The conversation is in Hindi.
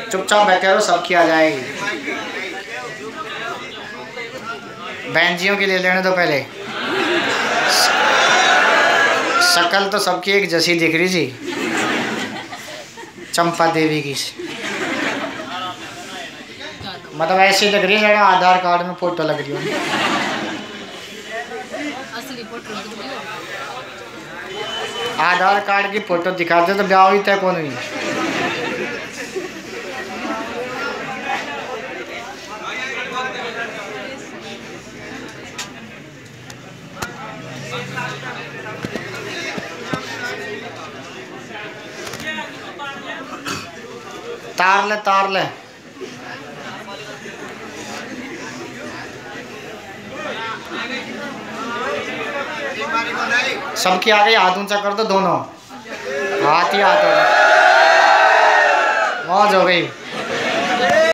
चुपचाप बैठे रहो, सबकी आ जाएगी। बहन जियों की ले लेने दो पहले। शक्ल तो सबकी एक जैसी दिख रही थी, चंपा देवी की। मतलब ऐसी लग रही है जरा आधार कार्ड में फोटो लग रही हो। आधार कार्ड की फोटो दिखाते तो ब्याह ही तय कौन हुई। तार ले सबकी आ गई। हाथ ऊंचा कर दो दोनों, हाथ ही हाथ हो गए, मौज हो गई।